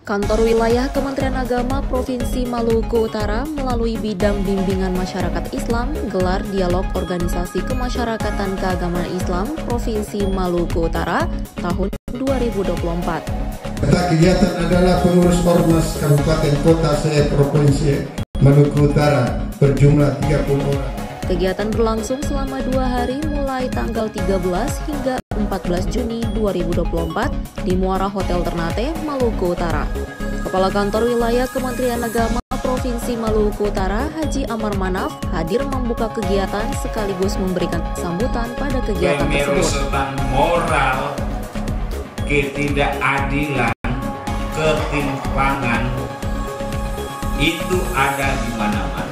Kantor Wilayah Kementerian Agama Provinsi Maluku Utara melalui Bidang Bimbingan Masyarakat Islam gelar Dialog Organisasi Kemasyarakatan Keagamaan Islam Provinsi Maluku Utara tahun 2024. Kegiatan adalah pengurus Ormas Kabupaten Kota se-Provinsi Maluku Utara berjumlah 30 orang. Kegiatan berlangsung selama 2 hari mulai tanggal 13 hingga 14 Juni 2024 di Muara Hotel Ternate, Maluku Utara. Kepala Kantor Wilayah Kementerian Agama Provinsi Maluku Utara, Haji Amar Manaf, hadir membuka kegiatan sekaligus memberikan sambutan pada kegiatan tersebut. Kemerosotan moral, ketidakadilan, ketimpangan itu ada di mana-mana.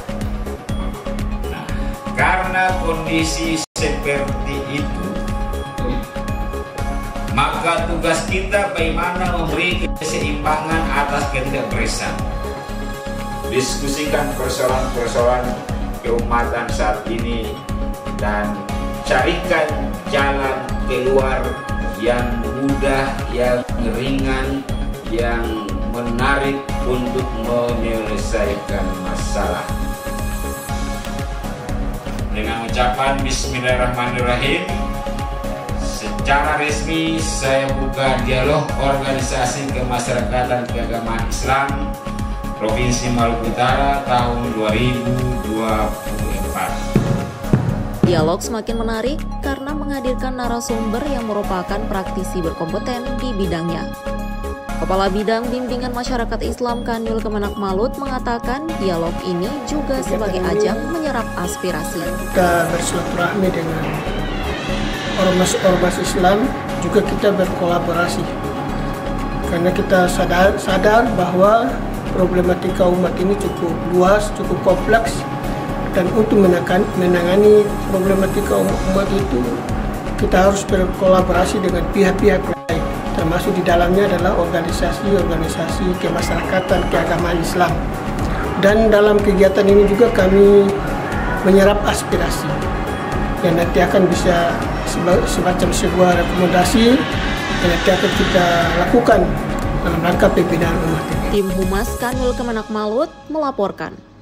Nah, karena kondisi seperti itu, maka tugas kita bagaimana memberi keseimbangan atas ketidakbersamaan. Diskusikan persoalan-persoalan keumatan saat ini dan carikan jalan keluar yang mudah, yang ringan, yang menarik untuk menyelesaikan masalah. Dengan ucapan Bismillahirrahmanirrahim, secara resmi saya buka Dialog Organisasi Kemasyarakatan Keagamaan Islam Provinsi Maluku Utara tahun 2024. Dialog semakin menarik karena menghadirkan narasumber yang merupakan praktisi berkompeten di bidangnya. Kepala Bidang Bimbingan Masyarakat Islam Kanwil Kemenak Malut mengatakan dialog ini juga sebagai ajang menyerap aspirasi. Kita bersilaturahmi dengan ormas-ormas Islam, juga kita berkolaborasi karena kita sadar bahwa problematika umat ini cukup luas, cukup kompleks, dan untuk menangani problematika umat itu kita harus berkolaborasi dengan pihak-pihak lain, termasuk di dalamnya adalah organisasi-organisasi kemasyarakatan keagamaan Islam. Dan dalam kegiatan ini juga kami menyerap aspirasi yang nanti akan bisa semacam sebuah rekomendasi yang nanti akan kita lakukan dalam rangka pembinaan umat ini. Tim Humas Kanwil Kemenak Malut melaporkan.